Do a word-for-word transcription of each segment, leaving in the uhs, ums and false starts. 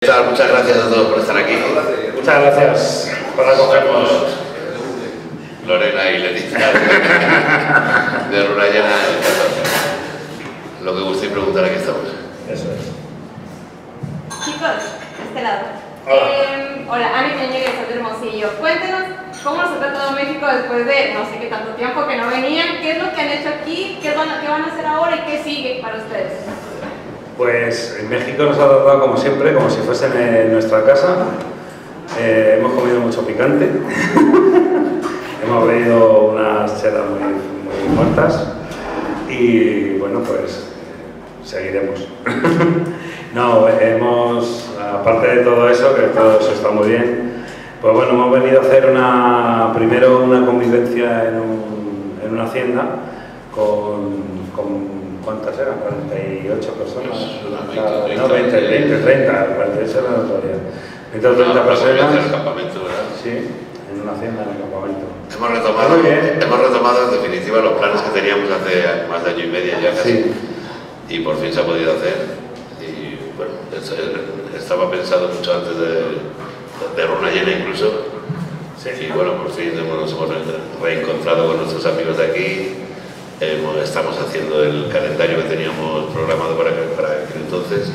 Muchas gracias a todos por estar aquí. Muchas gracias por acogernos. Lorena y Leticia de Luna Llena. Lo que gustéis preguntar, aquí estamos. Eso es. Chicos, de este lado. Hola. Eh, hola, Ani Peña, soy de Hermosillo. Cuéntenos cómo nos ha tratado México después de no sé qué tanto tiempo que no venían. ¿Qué es lo que han hecho aquí? ¿Qué van, qué van a hacer ahora y qué sigue para ustedes? Pues en México nos ha tratado como siempre, como si fuesen en nuestra casa. Eh, hemos comido mucho picante. Hemos bebido unas chelas muy, muy muertas. Y bueno, pues seguiremos. No, hemos, aparte de todo eso, que todo eso está muy bien, pues bueno, hemos venido a hacer una, primero una convivencia en, un, en una hacienda con, con ¿cuántas eran? cuarenta y ocho personas. veinte, No, veinte, veinte, treinta, cuarenta y ocho eran otro día. veinte o treinta personas. En el campamento, ¿verdad? Sí, en una hacienda en el campamento. Hemos retomado, hemos retomado en definitiva los planes que teníamos hace más de año y medio ya casi. Sí. Y por fin se ha podido hacer. Y bueno, estaba pensado mucho antes de, de Luna Llena incluso. Sí. Y bueno, por fin nos hemos reencontrado con nuestros amigos de aquí. Eh, estamos haciendo el calendario que teníamos programado para, para aquel entonces.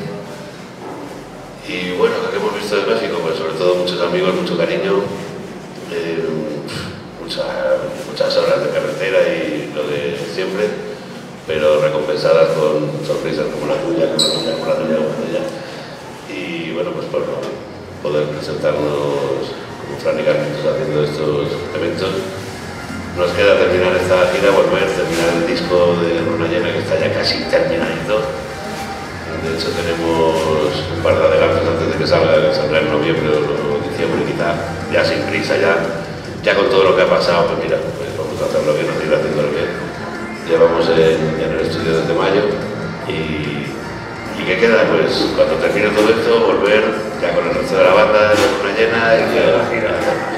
Y bueno, lo que hemos visto de México, pues sobre todo muchos amigos, mucho cariño, eh, mucha, muchas horas de carretera y lo de siempre, pero recompensadas con sorpresas como la tuya, como la tuya, como la tuya, como la tuya. Y bueno, pues por poder presentarnos como Fran y Carlitos haciendo estos eventos. Nos queda terminar esta gira, volver, terminar el disco de Luna Llena, que está ya casi terminadito. De hecho tenemos un par de adelantos antes de que salga, que saldrá en noviembre o diciembre, quizá ya sin prisa, ya, ya con todo lo que ha pasado, pues mira, pues vamos a hacerlo bien, nos irá haciéndolo bien. Llevamos en, en el estudio desde mayo y, y que queda, pues cuando termine todo esto, volver ya con el resto de la banda de Luna Llena y que la gira.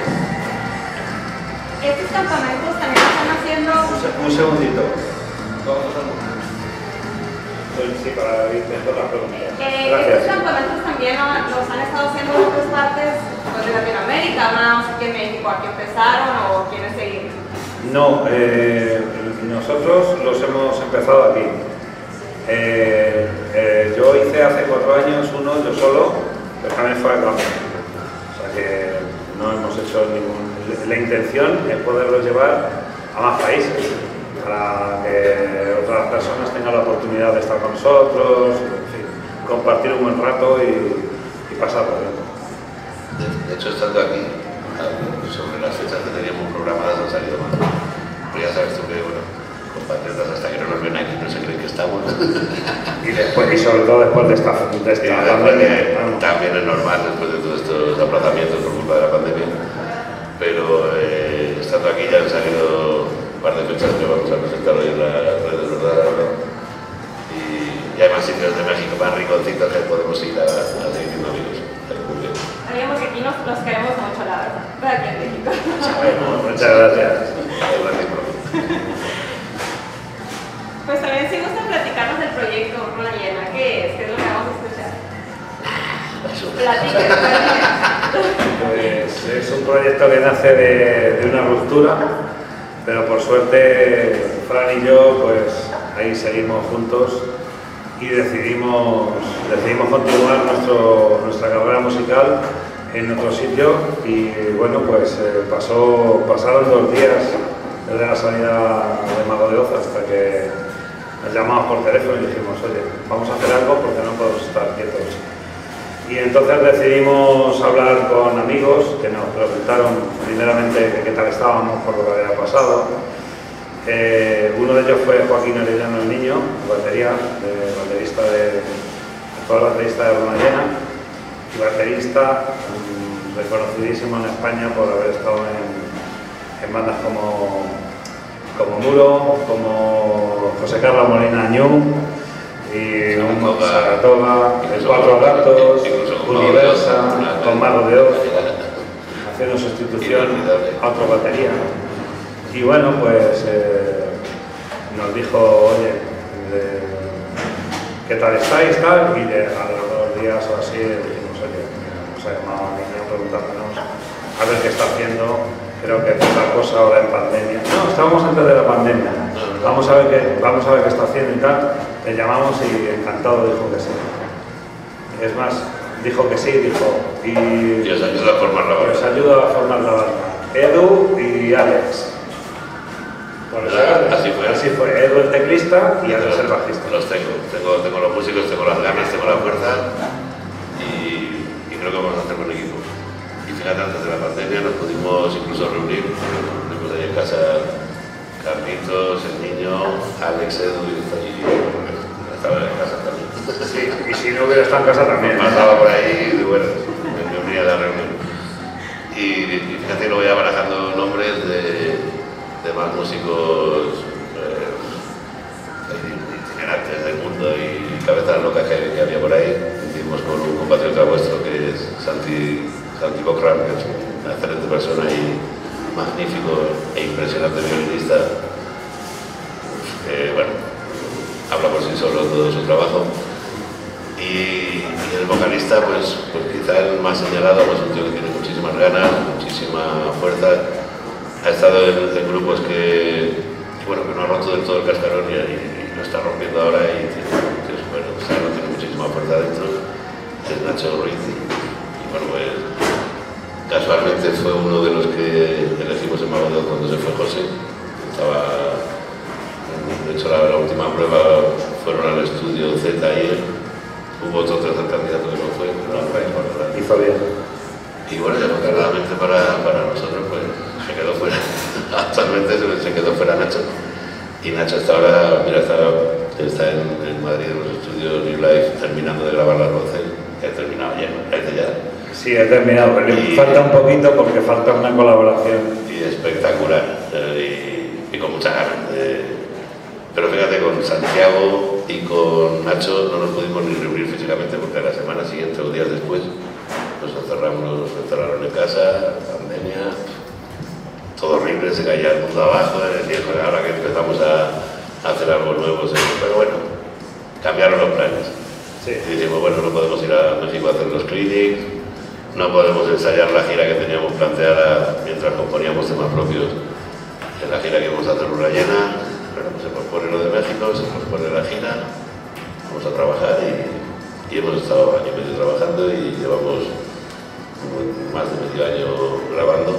Estos campamentos también están haciendo... Un segundito. Sí, para ir dentro de la pregunta. Eh, Gracias. estos campamentos también los han estado haciendo en otras partes pues, de Latinoamérica, no sé qué en México, aquí empezaron o quieren seguir. No, eh, nosotros los hemos empezado aquí. Eh, eh, yo hice hace cuatro años uno, yo solo, pero también fue a campo. O sea que no hemos hecho ningún... La intención es poderlos llevar a más países, para que otras personas tengan la oportunidad de estar con nosotros, en fin, compartir un buen rato y, y pasarlo bien. De, de hecho, estando aquí, sobre las fechas que teníamos programadas han salido mal. Pero ya sabes tú que, bueno, compatriotas hasta que no nos ven aquí no se creen que estamos. Y, después, y sobre todo después de esta, de esta pandemia. También es normal después de todos estos aplazamientos por culpa de la pandemia. Pero eh, estando aquí ya han salido un par de fechas que vamos a presentar hoy en las redes, ¿verdad? Y, y hay más sitios de México, más rinconcitos que podemos ir a, a seguir siendo amigos. Sabíamos que aquí nos, nos queremos mucho, la verdad, pero aquí en México. Sabemos, muchas gracias. Pues también si gustan platicarnos del proyecto Luna Llena, ¿qué es? ¿Qué es lo que vamos a escuchar? Platiquen, platiquen. Pues es un proyecto que nace de, de una ruptura, pero por suerte Fran y yo pues ahí seguimos juntos y decidimos, decidimos continuar nuestro, nuestra carrera musical en otro sitio y bueno pues eh, pasó, pasaron dos días desde la salida de Mago de Oz hasta que nos llamamos por teléfono y dijimos oye, vamos a hacer algo porque no podemos estar quietos. Y entonces decidimos hablar con amigos que nos preguntaron primeramente qué tal estábamos por lo que había pasado. Eh, uno de ellos fue Joaquín Arellano el Niño, batería, de, baterista de, actual baterista de Luna Llena y baterista um, reconocidísimo en España por haber estado en, en bandas como, como Muro, como José Carlos Molina Ñu, y un Saratoga, el Cuatro Gatos, Universa, con Mago de Oz, haciendo sustitución a otro batería. Y bueno, pues eh, nos dijo, oye, de, ¿qué tal estáis? Tal? Y de, a los dos días o así dijimos, oye, nos ha llamado a niño preguntándonos a ver qué está haciendo. Creo que es otra cosa ahora en pandemia. No, estábamos antes de la pandemia. Vamos a ver qué, vamos a ver qué está haciendo y tal. Le llamamos y encantado dijo que sí. Es más, dijo que sí, dijo. Y, y os ayuda a formar la banda. Os ayuda a formar la banda. Edu y Alex. Bueno, así fue. Así fue. Edu el teclista y Alex el bajista. Los tengo. tengo. Tengo los músicos, tengo las ganas, tengo la fuerza y, y creo que vamos a hacer buen equipo. Y fíjate, antes de la pandemia nos pudimos incluso reunir, tenemos ahí en casa Carlitos, el niño, Alex, Edu y, y estaba en casa también. Sí, y si no hubiera estado en casa también. Pasaba por ahí y bueno, me unía a la reunión. Y, y fíjate, luego ya barajando nombres de, de más músicos eh, itinerantes del mundo y cabezas locas que, que había por ahí. Hicimos con un compatriota vuestro que es Santi. Santi Cochran, que es una excelente persona y magnífico e impresionante violinista, que bueno, habla por sí solo todo su trabajo. Y, y el vocalista, pues, pues quizá el más señalado, pues un tío que tiene muchísimas ganas, muchísima fuerza, ha estado en, en grupos que, que, bueno, que no ha roto del todo el cascarón y, y, y lo está rompiendo ahora y tiene, tiene, bueno, o sea, no tiene muchísima fuerza dentro, es Nacho Ruiz. Y bueno, pues casualmente fue uno de los que elegimos en Mago de Oz cuando se fue José. Estaba, de hecho, la, la última prueba fueron al estudio Z y él. Hubo otro tercer candidato que no fue, pero no fue verdad. Hizo bien. Y bueno, desafortunadamente para, para nosotros, pues se quedó fuera. Actualmente se quedó fuera Nacho. Y Nacho está ahora, mira, está, está en, en Madrid, en los estudios New Life, terminando de grabar las voces. He terminado ya, parece ya. Sí, he terminado, pero y, falta un poquito porque falta una colaboración. Y espectacular, eh, y, y con mucha ganas. Eh, pero fíjate, con Santiago y con Nacho no nos pudimos ni reunir físicamente porque a la semana siguiente o días después nos encerramos, nos encerraron en casa, pandemia, todo horrible, se caía el mundo abajo, es decir, ahora que empezamos a, a hacer algo nuevo, pero bueno, cambiaron los planes. Sí. Y dijimos, bueno, no podemos ir a México a hacer los clinics, no podemos ensayar la gira que teníamos planteada mientras componíamos temas propios en la gira que íbamos a hacer una llena. Bueno, pues se pospone lo de México, se pospone la gira, vamos a trabajar y, y hemos estado año y medio trabajando y llevamos más de medio año grabando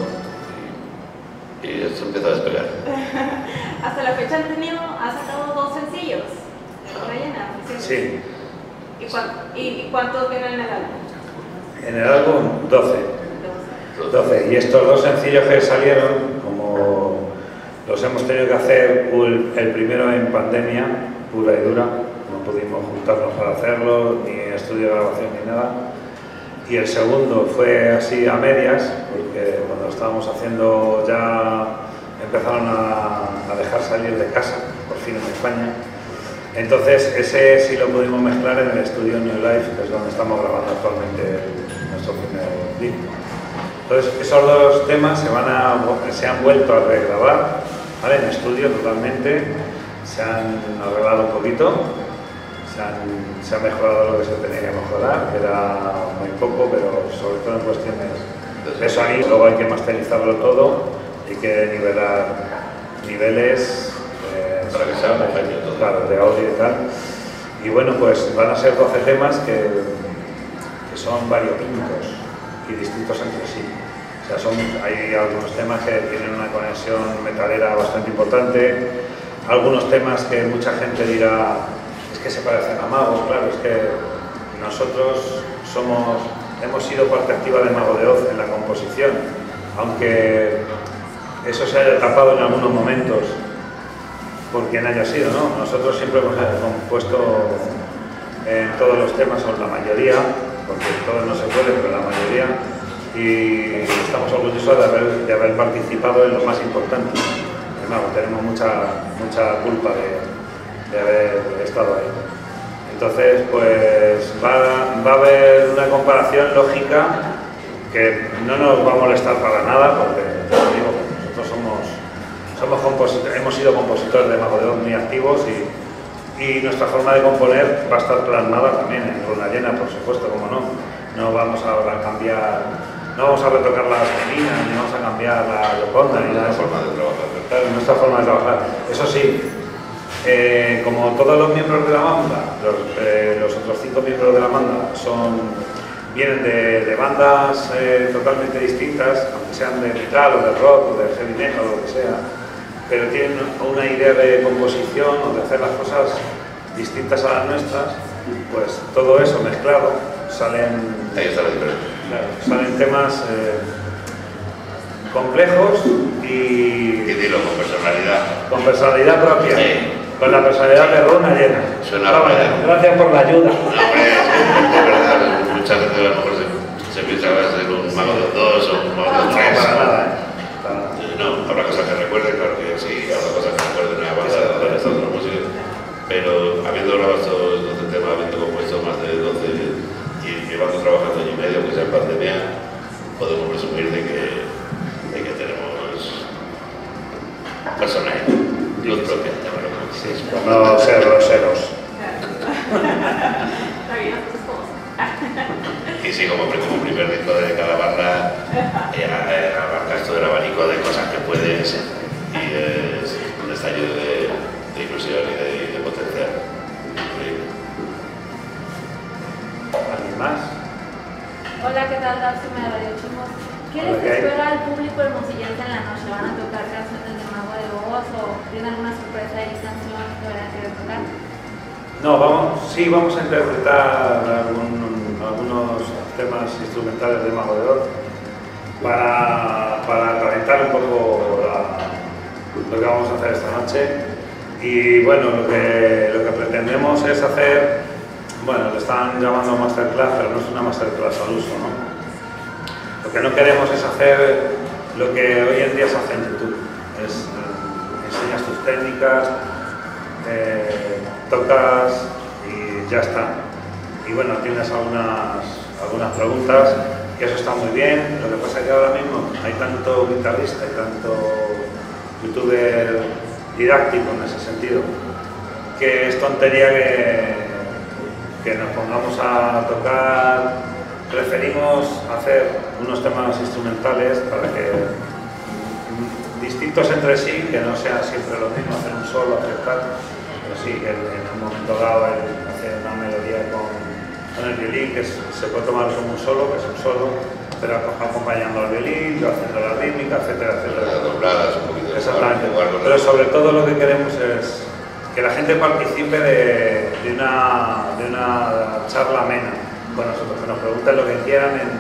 y, y esto empieza a despegar. Hasta la fecha han tenido, ha sacado dos sencillos de Luna Llena. Sí. ¿Y, cuánto, y, ¿Y cuántos vienen en el álbum? En el álbum, doce. doce. Y estos dos sencillos que salieron, como los hemos tenido que hacer, el primero en pandemia, pura y dura, no pudimos juntarnos para hacerlo, ni en estudio de grabación ni nada. Y el segundo fue así a medias, porque cuando estábamos haciendo ya empezaron a, a dejar salir de casa, por fin en España. Entonces ese sí lo pudimos mezclar en el estudio New Life, que es donde estamos grabando actualmente nuestro primer disco. Entonces esos dos temas se, van a, se han vuelto a regrabar, ¿vale? En estudio totalmente, se han arreglado un poquito, se, han, se ha mejorado lo que se tenía que mejorar, que era muy poco, pero sobre todo en cuestiones de sonido. Luego hay que masterizarlo todo, hay que nivelar niveles, eh, para que sea homogéneo todo. Claro, de audio y tal. Y bueno, pues van a ser doce temas que, que son variopintos y distintos entre sí. O sea, son, hay algunos temas que tienen una conexión metalera bastante importante, algunos temas que mucha gente dirá, es que se parecen a Mago. Claro, es que nosotros somos, hemos sido parte activa de Mago de Oz en la composición, aunque eso se haya tapado en algunos momentos por quien haya sido, ¿no? Nosotros siempre hemos compuesto en todos los temas, o la mayoría, porque todos no se puede, pero la mayoría, y estamos orgullosos de haber, de haber participado en lo más importante. Además, tenemos mucha, mucha culpa de, de haber estado ahí. Entonces, pues va, va a haber una comparación lógica que no nos va a molestar para nada, porque te lo digo, nosotros somos, somos compositores, hemos sido compositores de Mago de Oz muy activos y, y nuestra forma de componer va a estar plasmada también en Luna Llena, por supuesto, como no. no vamos a cambiar, no vamos a retocar las meninas, ni vamos a cambiar la Gioconda, ni nada de eso. Forma de trabajar. Claro, nuestra forma de trabajar. Eso sí, eh, como todos los miembros de la banda, los, eh, los otros cinco miembros de la banda son, vienen de, de bandas eh, totalmente distintas, aunque sean de metal o de rock o de heavy metal o lo que sea, pero tienen una idea de composición o de hacer las cosas distintas a las nuestras, pues todo eso mezclado salen, Ahí está la diferencia. claro, salen temas eh, complejos y Y dilo con personalidad. con personalidad propia, Sí. con la personalidad de Runa llena. Suena Ah, bueno, bien. gracias por la ayuda. No, hombre, de verdad, muchas veces a lo mejor se, se piensa que va a ser un mago de dos o un mago de No, tres. para nada, ¿eh? Para nada. No, habrá cosas que recuerden, claro que sí, habrá cosas que recuerden a la banda de esta otra música, pero habiendo grabado estos doce temas, habiendo compuesto más de doce y llevando trabajando año y medio, que sea en pandemia, podemos presumir de que, de que tenemos personalidad, luz propia, llamarlo como quieras. Por no ser groseros. Está bien, pues como Y sí, como, como primer disco de cada banda, eh, eh, abarca esto del abanico de cosas que puede ser. Y es un estallido de, de ilusión y de, y de potencial. Increíble. ¿Alguien más? Hola, ¿qué tal? Dápsime de Radio Chimos. ¿Qué Hola, les ¿qué hay? espera al público hermosillense en la noche? ¿Van a tocar canciones de Mago de Oz o tienen alguna sorpresa de canción que van a querer tocar? No, vamos, sí, vamos a interpretar algún- algunos temas instrumentales de Mago de Oz para, para calentar un poco la- lo que vamos a hacer esta noche. Y bueno, lo que, lo que pretendemos es hacer, bueno, le están llamando masterclass, pero no es una masterclass al uso, ¿no? Lo que no queremos es hacer lo que hoy en día se hace en YouTube, es eh, enseñas tus técnicas, eh, tocas y ya está. Y bueno, tienes algunas, algunas preguntas, que eso está muy bien. Lo que pasa es que ahora mismo hay tanto guitarrista y tanto youtuber didáctico en ese sentido, que es tontería que, que nos pongamos a tocar. Preferimos hacer unos temas instrumentales para que distintos entre sí, que no sea siempre lo mismo, hacer un solo, hacer tal, pero sí, en, en un momento dado el hacer una melodía con, con el violín, que es- se puede tomar como un solo, que es un solo, pero acompañando al violín, yo haciendo la rítmica, etcétera, etcétera. Las dobladas, un poquito de Exactamente, jugar con pero el- sobre todo lo que queremos es que la gente participe de, de una, de una charla amena con nosotros, que nos pregunten lo que quieran en,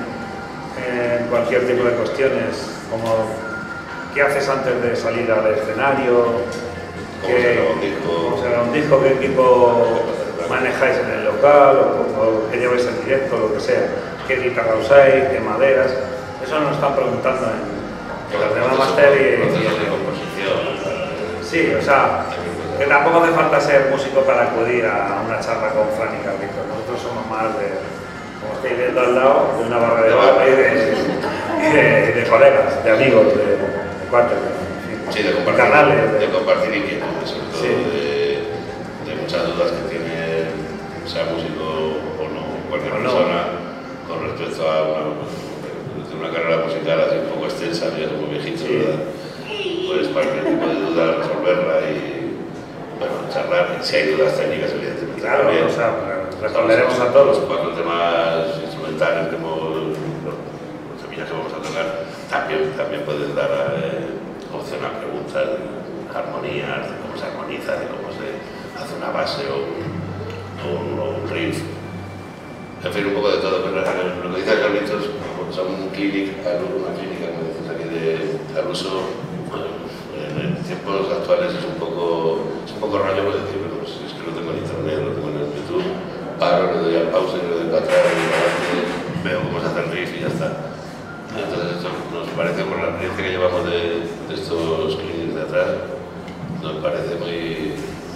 en cualquier tipo de cuestiones, como qué haces antes de salir al escenario, ¿Cómo se graba un disco? cómo se graba un disco, qué equipo manejáis en el local, o, o qué lleváis en directo, lo que sea, qué guitarra usáis, qué maderas, eso nos están preguntando en, en las demás máster y, procesos de y- composición. Sí, o sea, que tampoco hace falta ser músico para acudir a una charla con Fran y Carlitos. Nosotros somos más de, como estáis viendo al lado, de una barra de bar y de, y de, y de colegas, de amigos, de, de cuates, de, en fin, Sí, de compartir, canales. de De, compartir inquietudes, sobre todo Sí. de, de muchas dudas que tiene, sea músico o no, cualquier O no. persona, con respecto a una, de una carrera musical así un poco extensa, ya somos viejitos, Sí. ¿verdad? Pues cualquier tipo de duda, resolverla y, bueno, charlar. Si hay dudas técnicas, evidentemente. claro, también. o sea, responderemos a todos. Los cuatro temas instrumentales que hemos, los semillas que vamos a tocar, también, también pueden dar eh, opción a preguntas de armonías, de cómo se armoniza, de cómo se hace una base o un, o un, o un riff. En fin, un poco de todo. Pero lo que dice Carlitos, son un clinic, una clínica, como dices aquí, de, al uso. Bueno, en tiempos actuales es un poco, es un poco rollo porque decir, bueno, pues es que lo tengo en internet, lo tengo en el YouTube, paro, le doy al pause, le doy para atrás, le doy para adelante, veo cómo se hace el riff y ya está. Entonces esto nos parece, por la experiencia que llevamos de, de estos clinics de atrás, nos parece muy,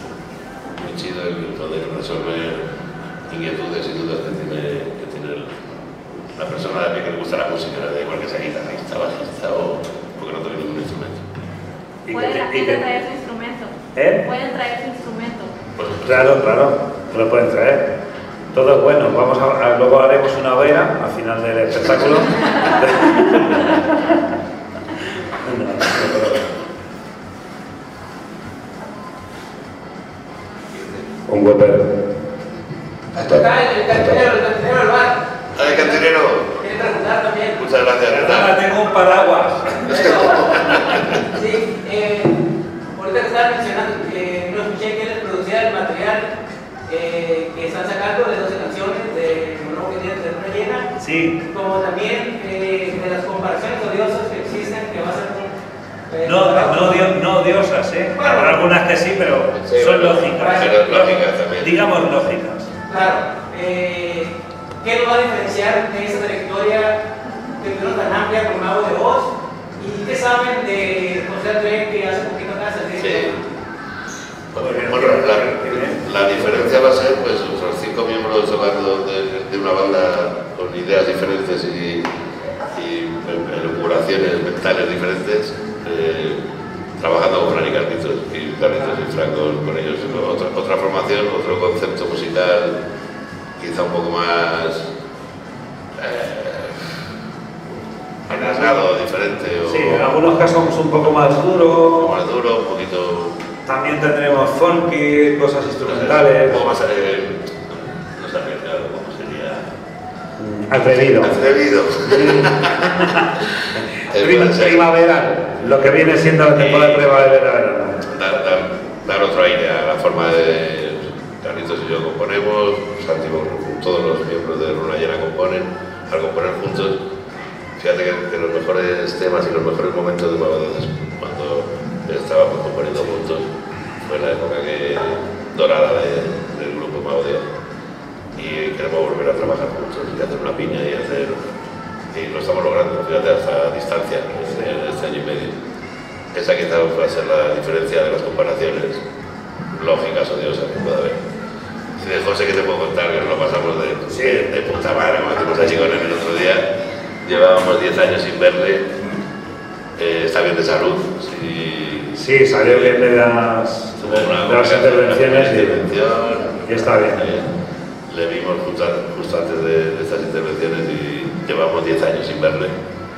muy chido el poder resolver inquietudes y dudas que tiene, que tiene el- la persona de a pie que le gusta la música, da igual que sea guitarrista, bajista o porque no toque ningún instrumento. Y Puede que- la y gente que- traer su instrumento. ¿Eh? Pueden traer su instrumento. Pues, Claro, claro, que lo pueden traer. Todo es bueno. Vamos a, a- luego haremos una hoguera al final del espectáculo. Un Weber. Acá el cantinero, el cantinero del bar. ¡Ay, cantinero! Quiere preguntar también. Muchas gracias, Perdona, ¿verdad? tengo un paraguas. Sí, eh, ahorita que estaba mencionando, eh, no escuché quién les producía el material eh, que están sacando de doce canciones, de lo nuevo que tienen de Luna Llena, Sí. como también eh, de las comparaciones odiosas que existen, que va a ser un. eh, No, trabajo. no, dio- no odiosas, ¿eh? Bueno. Habrá algunas que sí, pero Sí, son bueno, lógicas. pero lógicas también. Digamos lógicas. Claro, eh, ¿qué nos va a diferenciar de esa trayectoria que tuvieron tan amplia con Mago de Oz? ¿Y qué saben de José Andrés que hace poquito acá se Sí. Bueno, bueno, la, la diferencia va a ser pues los cinco miembros hablando de, de una banda con ideas diferentes y, y elucubraciones mentales diferentes, eh, trabajando con Fran y Carlitos, y Carlitos y Franco con ellos. Otra, otra formación, otro concepto musical quizá un poco más eh, arriesgado, diferente, o Sí, en algunos casos un poco más un poco duro. más duro, un poquito. También tendremos funky, cosas Un instrumentales. poco más eh, no sé arriesgado, ¿cómo sería? Atrevido. Atrevido. Eh, Prima- puede ser primaveral, lo que viene siendo la temporada de primavera-verano. dar, dar, dar otro aire a la forma de Carlitos y yo componemos, Santi, todos los miembros de Luna Llena componen, al componer juntos. Fíjate que, que los mejores temas y los mejores momentos de Mago de Oz, cuando estábamos componiendo juntos, fue la época que, dorada de, del grupo Mago de Oz. Y queremos volver a trabajar juntos y hacer una piña y hacer, y lo estamos logrando, fíjate, hasta distancia, este, este año y medio. Esa quizá va a ser la diferencia de las comparaciones lógicas o odiosas que pueda haber. Y de José, que te puedo contar, que nos lo pasamos de, Sí. de, de puta madre, como decimos allí con él el otro día. Llevábamos diez años sin verle, eh, está bien de salud. Sí, Sí, salió bien de las, tuvo una de las intervenciones y, intervención. y está bien. Le vimos justo, justo antes de, de estas intervenciones y llevamos diez años sin verle.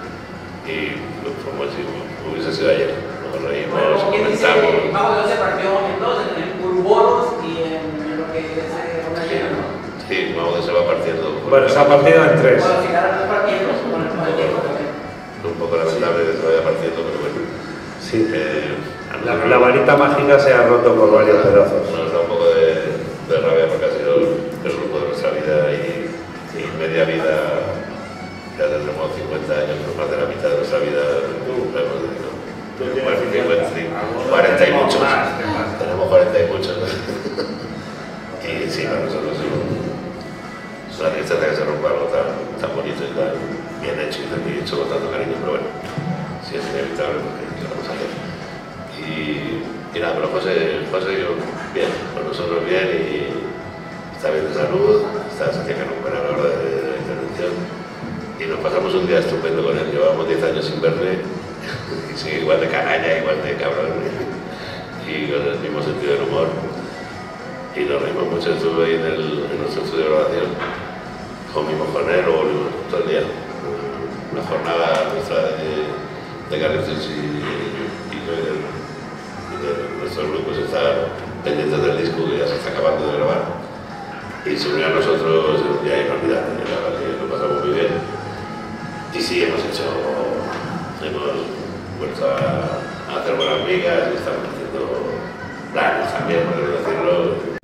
Y como si hubiese sido ayer. Nos reímos, Bueno, como quien dice, comentamos. Mago de Oz se partió en dos, en el Uruboros y en, en lo que es eh, Luna Llena, ¿no? Sí, Mago de se va partiendo. Bueno, se ha partido en tres. Bueno, si ahora tres partidos, con el con el tiempo también. Es un poco lamentable que se vaya partiendo, pero bueno. Sí. Eh, a La, nosotros la varita mágica se ha roto por varios pedazos. Nos da un poco de, de rabia porque ha sido el grupo de nuestra vida y, y media vida, ya tendremos cincuenta años, pero más de la mitad de nuestra vida la hemos dedicado. Bueno, cincuenta, cuarenta y muchos. Tenemos cuarenta y muchos. Y sí, para nosotros es un- es una tristeza que se rompa algo tan, tan bonito y tan bien hecho y tan bien hecho con tanto cariño, pero bueno, sí es inevitable porque ¿qué vamos a hacer? Y, y nada, pero José, José y yo, bien, con nosotros bien y está bien de salud, está, se tiene que recuperar ahora de, de la intervención y nos pasamos un día estupendo con él. Llevamos diez años sin verle y sigue igual de canalla, igual de cabrón y con el mismo sentido del humor. Y nos reímos mucho. Estuve ahí en, el, en nuestro estudio de grabación, comimos con él, luego volvimos todo el día. Una jornada nuestra de, de Carlitos y, y yo y de, y de nuestros grupos está pendientes del disco que ya se está acabando de grabar. Y se unió a nosotros en un día inolvidable, la verdad que lo pasamos muy bien. Y sí, hemos hecho, hemos vuelto a, a hacer buenas migas y estamos haciendo planes también, por qué no decirlo.